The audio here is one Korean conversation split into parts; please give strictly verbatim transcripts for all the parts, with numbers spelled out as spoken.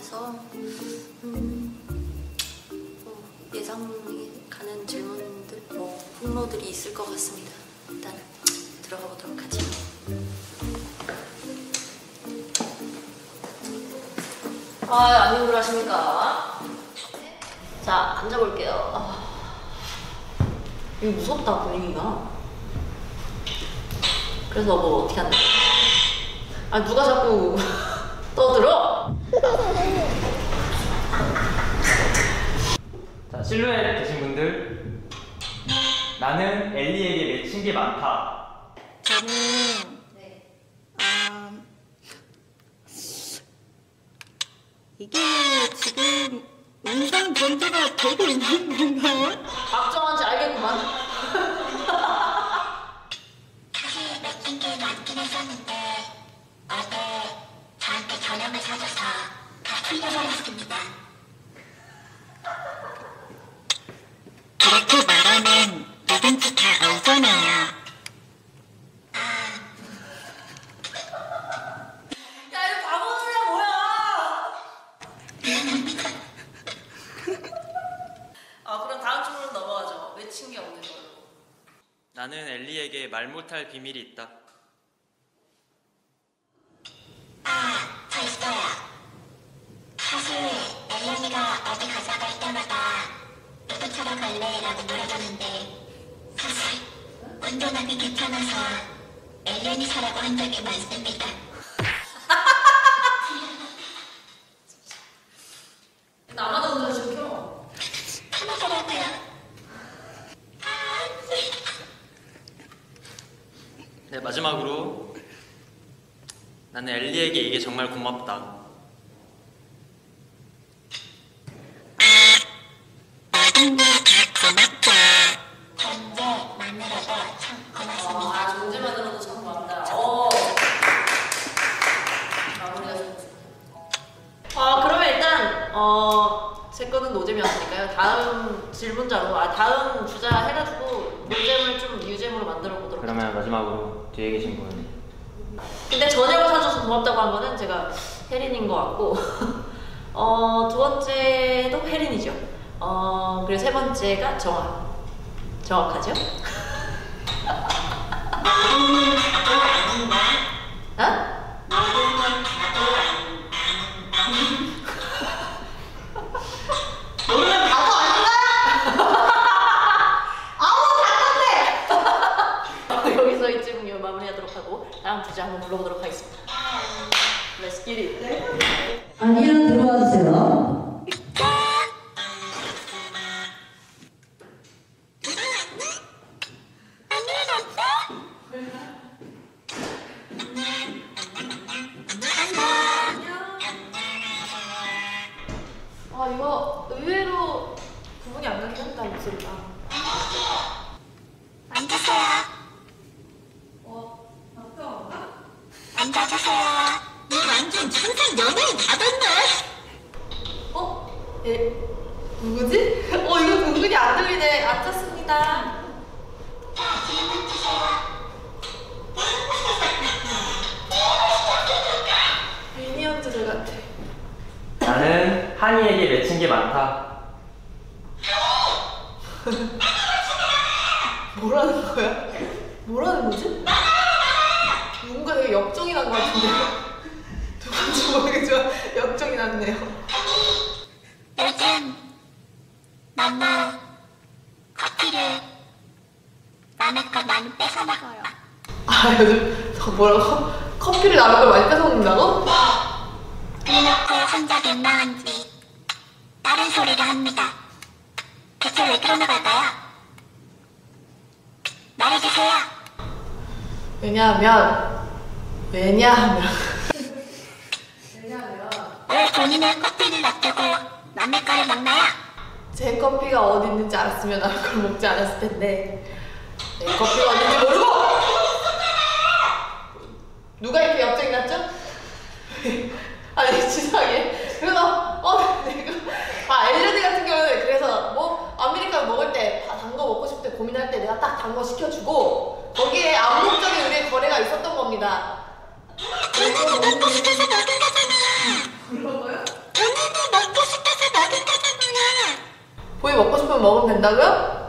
같아서 음, 뭐 예상이 가는 질문들, 뭐 폭로들이 있을 것 같습니다. 일단 들어가 보도록 하죠. 아, 안 힘들어하십니까? 자, 앉아볼게요. 아, 이거 무섭다, 분위기가. 그래서 뭐 어떻게 한다? 아, 누가 자꾸 떠들어? 자, 실루엣 되신 분들. 나는 엘리에게 맺힌 게 많다. 저는 네. 아, 이게 지금 음성 변조가 되고 있는 건가요? 박정환씨 알겠구만. 사실 맺힌 게 많긴 했었는데 어제 저한테 저녁을 사줘서 다 풀려버렸습니다. 그렇게 말하면 누군지 다 알잖아요. 야, 이거 바보들이야 뭐야? 아, 그럼 다음 질문 넘어가죠. 맺힌 게 없는 걸로. 나는 엘리에게 말 못할 비밀이 있다. 아, 저 있어요. 사실 엘렌이가 어디 가자고 할 때마다 누구 차로 갈래? 라고 물어보는데 사실 운전하기 귀찮아서 엘렌이 사라고 한 적이 많습니다. 나만 운전시켜. 편하더라고요. 네, 마지막으로 나는 엘리에게 이게 정말 고맙다. 모든 게 다 고맙죠. 존재만으로도 참 고맙습니다. 아, 존재만으로도 참 고맙다. 어. 마무리가 좋습니다. 아, 그러면 일단 어, 제 거는 노잼이었으니까요. 다음 질문자로, 아, 다음 주자 해가지고 노잼을 좀 유잼으로 만들어 보도록. 그러면 마지막으로 뒤에 계신 분. 근데 저녁을 사줘서 고맙다고 한 거는 제가 혜린인 것 같고 어, 두 번째도 혜린이죠. 어, 그리고 세 번째가 정확. 정확하죠? 모든 다도 아닌가? 어? 모든 다도 모르면 다도 아닌가? 아우, 답답해! 여기서 이 질문 마무리하도록 하고 다음 주제 한번 불러보도록 하겠습니다. Let's get it. 아니야, 들어와 주세요. 아, 이거 의외로 구분이 안 가긴 한다, 목소리가. 앉으세요. 어, 아까운가? 앉아주세요. 너 완전 천상 연예인 다 됐네. 어? 에? 누구지? 어, 이거 은근히 안 들리네. 앉았습니다. 자, 질문 주세요. 미니언즈들 같아. 나는 한이에게 맺힌 게 많다. 뭐라는 거야? 뭐라는 거지? 누군가 되게 역정이 난 것 같은데. 누군지 모르겠지만 역정이 났네요. 요즘 너무 커피를 남의 거 많이 뺏어 먹어요. 아, 요즘 저 뭐라고? 커피를 남의 걸 많이 뺏어 먹는다고? 이놓고 혼자 민망한지 다른 소리를 합니다. 대체 왜 그러는 걸까요? 말해주세요. 왜냐하면 왜냐하면 왜냐하면 왜 본인의 커피를 놔두고 남의 거를 먹나요? 제 커피가 어디 있는지 알았으면 난 그걸 먹지 않았을 텐데 내 커피가 어디 있는지 모르고 누가 이렇게 역정이 났죠? 아니 치사하게 그래서 어 내가 아 엘리디 같은 경우는 그래서 뭐 아메리카노 먹을 때 단 거 먹고 싶을 때 고민할 때 내가 딱 단 거 시켜주고 거기에 암묵적인 우리의 거래가 있었던 겁니다. 본인이 먹고 싶어서 먹은 거잖아. 그런 거요? 본인이 정도는 먹으면 된다고요?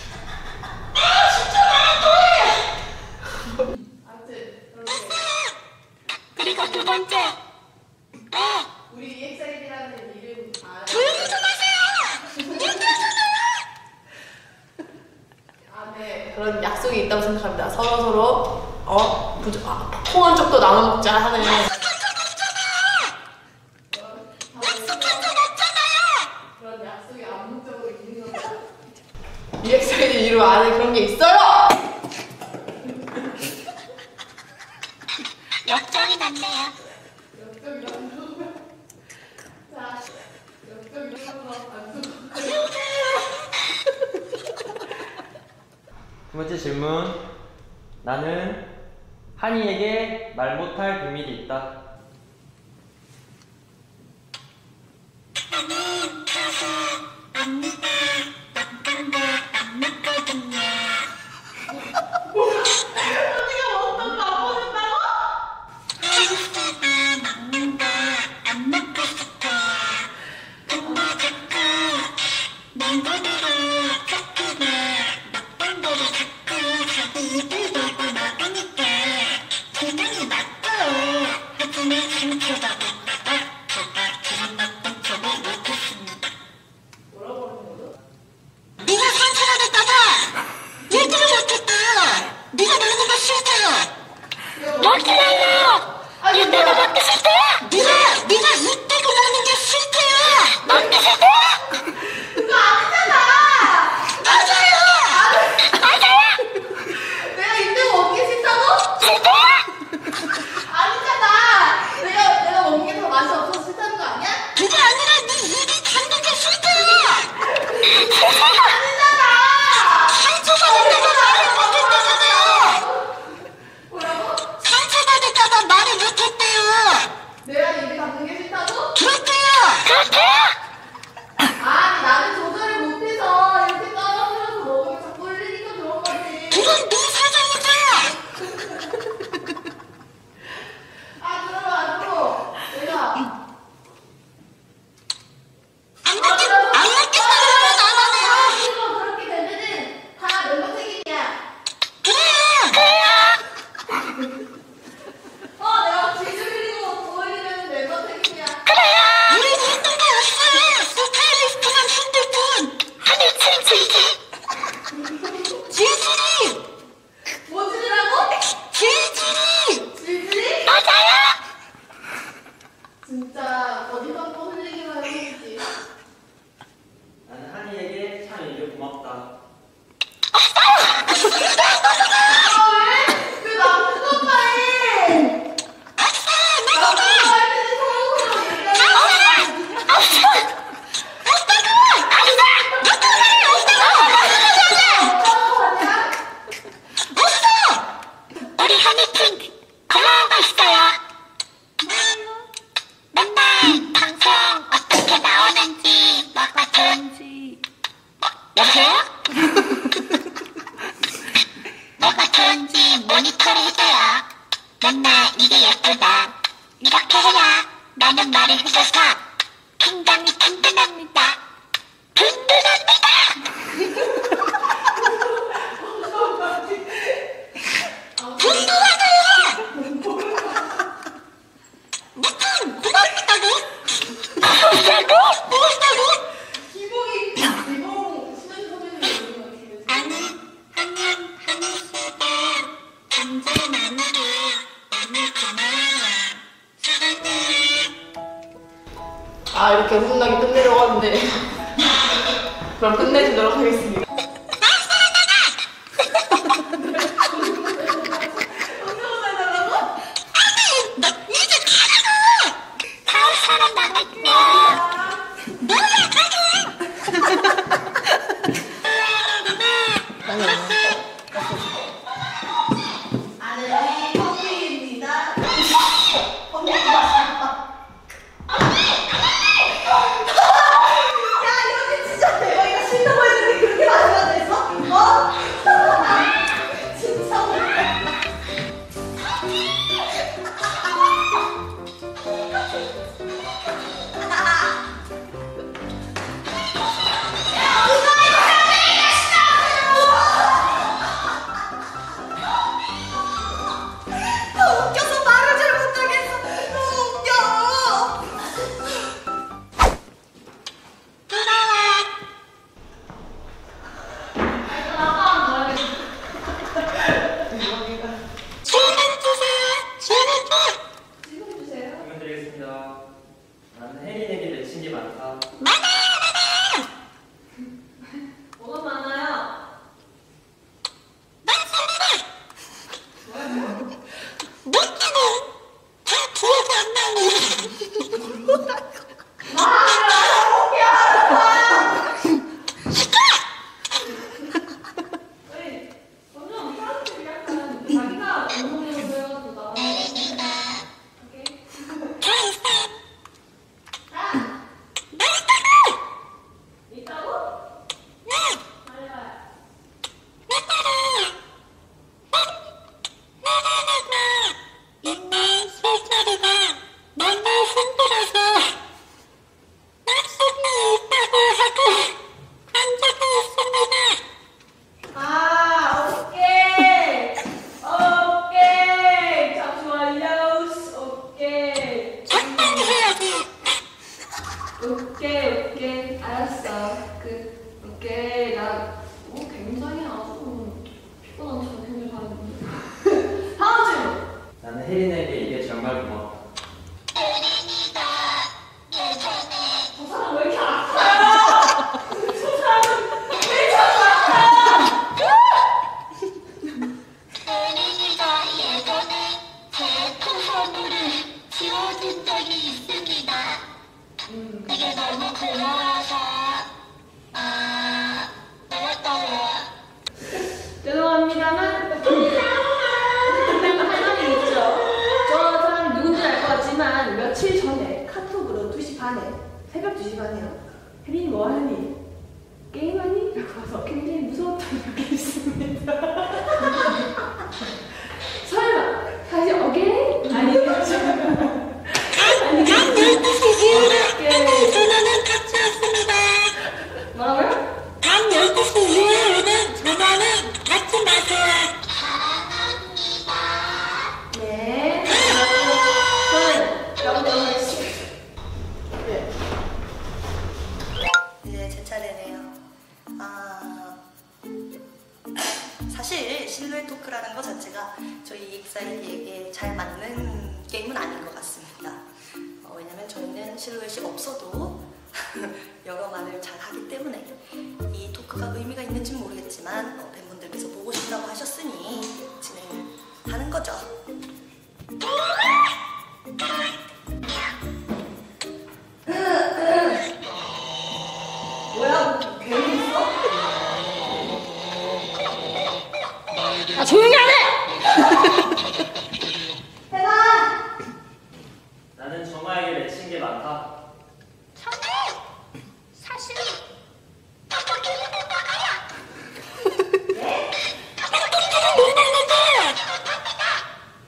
그리고 두 번째. 네. 우리 이엑스아이디라는 이름 아, 조용히 좀 하세요. 얘기하잖아요. 아, 네. 그런 약속이 있다고 생각합니다. 서로 서로 어 부족 아, 통한 쪽도 나눠 먹자 하는. 그런 약속이 암묵적으로 있는 겁니다. 이엑스아이디 이름 안에 그런 게 있어요. 역정이 났네요. 역적이 안 자, 역적이 안 두 번째 질문. 나는 한이에게 말 못할 비밀이 있다. 저는 가서 안무가 어떤 거 안 먹거든요. 언니가 어떤 거 안 먹는다고? 한국사가 먹는 거 안 먹고 싶어요. 근데 자꾸 냉동으로 섞이고 먹던 거를 자꾸 자기 입을 대고 먹으니까 기분이 나빠요. 하지만 상처받을까봐 제가 그런 나쁜 척을 못했습니다. 뭐라고 하는 거죠? 네가 상처가 될까봐 얘기를 못했대요. 네가 먹는 거 싫대요. 먹지 말래요. 아니 내가 뭐야? 먹기 싫대요. 네가 네가 입 대고 먹는 게 싫대요. 먹기 싫대요. 그거 아니잖아. 맞아요. 맞아요. 내가 이때가 먹기 싫다고? 싫대요. 아니잖아. 내가 내가 먹는 게 더 맛이 없어서 싫다는 거 아니야? 그게 아니라 네 입이 닿는 게 싫대요. 아니잖아. 상처받을까봐 말을 못했대잖아요. 뭐라고? 상처받을까봐 말을 못했대요. 내가 입에 담는 게 싫다고? 그렇대요. 그렇대요. 아니 나는 조절을 못해서 이렇게 떨어뜨려서 먹으면 자꾸 흘리니까 그런 거지. 그건 네 사정이죠. 아 그러면 앞으로 내가 안 먹겠, 안 먹겠다는 건 안 하네요. 앞으로 그렇게 되면은 다 멤버 책임이야. 그래요. 그래요. 어 내가 지금 흘리고 더 흘리면 멤버 책임이야. 그래요. 우린 힘든 게 없어요. 스타일리스트만 힘들 뿐. 하늘 칠칠이. 질질이. 뭐 지르라고? 질질이. 질질이? 맞아요. 진짜 어디서 또 흘리기만 해야지. 나는 한이에게 참 이게 고맙다. 아 왜? 왜 나쁜 것만 해? 나쁜 거할 때는 서로 서로 얘기하지. 우리 하니핑 고마운 거 있어요. 맨날 방송 어떻게 나오는지 뭐가 좋은지 여보세요? 뭐가 좋은지 모니터를 해줘요. 맨날 이게 예쁘다 이렇게 해야 라는 말을 해줘서 굉장히 든든합니다. 든든합니다. 든든하네요. 무슨 고맙다고? 고맙다고? 고맙다고? 기봉이 기봉 신현 선배님 모르는 것 같은데. 아니 하면 하늘씨가 언제 나누고 너무 고마워요. 사랑해. 아 이렇게 훈훈하게 끝내려고 하는데 그럼 끝내주도록 하겠습니다. 너 이제 가라고! 다음 사람 나갈게. 뭐야 가게! 아네 커피입니다. 야 여기 진짜 대박이다. 신나고 했는데 그렇게 맛있어. 오케이 오케이 알았어. 그 오케이 나 어, 굉장히 아주 피곤한 척 굉장히 잘했는데. 다음 질문. 나는 혜린에게 이게 정말 고맙다. 저 사람 왜 이렇게 아파요? 저 사람은 왜 이렇게 아파요? 혜린이가 예전에 제 토선물을 지워준 적이 있습니다. 그게 너무 고마워서 아 그랬다고요. 죄송합니다만 할 말이 있죠. 저 사람 누군지 알 것 같지만 며칠 전에 카톡으로 두 시 반에 새벽 두 시 반에요. 혜린이 뭐하니? 게임하니? 라고 와서 굉장히 무서웠던 적이 있습니다. 설마 다시 어게인? 아니겠죠. 난 열두 시 이후로 전화는 받지 않습니다. 뭐라고요? 난 열두 시 이후로는 전화는 받지 마세요. 네. 저는 여러분 네. 이제 제 차례네요. 아, 사실 실루엣 토크라는 것 자체가 저희 익사이드에게 잘 맞는 게임은 아닌 것 같습니다. 어, 왜냐면 저희는 실루엣이 없어도 여러만을 잘 하기 때문에 이 토크가 의미가 있는지 모르겠지만 어, 팬분들께서 보고 싶다고 하셨으니 진행을 하는 거죠. 뭐야? 괜히 있어? 아 조용히 하래! 해봐! 나는 정아에게 맺힌 게 많다. 저는 사실 떡볶이를 먹어요. 네? 떡볶이를 못 먹는데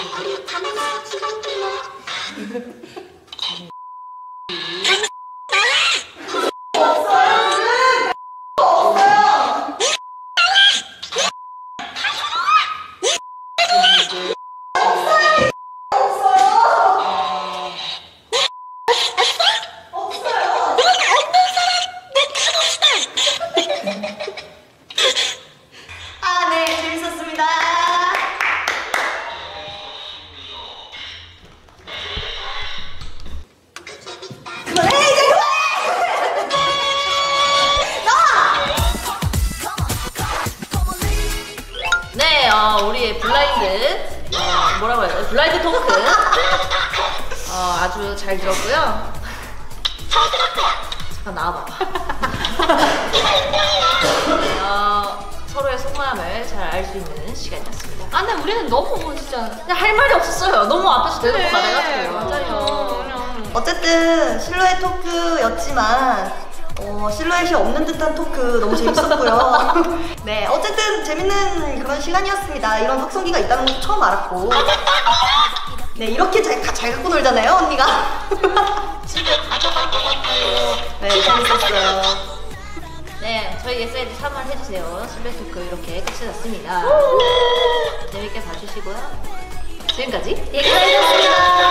아, 네, 재밌었습니다. 그만해, 이제 그만해! 네, 어, 우리의 블라인드 어, 뭐라고 해야 돼? 블라인드 토크 어, 아주 잘 들었고요. 잠깐 나와봐. 어, 서로의 속마음을 잘 알 수 있는 시간이었습니다. 아, 근데 우리는 너무 진짜 그냥 할 말이 없었어요. 너무 앞에서 대놓고 말해가지고. 맞아요. 어쨌든 실루엣 토크였지만 어, 실루엣이 없는 듯한 토크 너무 재밌었고요. 네, 어쨌든 재밌는 그런 시간이었습니다. 이런 확성기가 있다는 것도 처음 알았고. 네, 이렇게 잘, 가- 잘 갖고 놀잖아요, 언니가. 집에 가져갈 것 같아요. 네, 재밌었어요. 네, 저희 엑사이드 삼월 해주세요. 실루엣 토크 이렇게 끝이 났습니다. 재밌게 봐주시고요. 지금까지 엑사이드였습니다.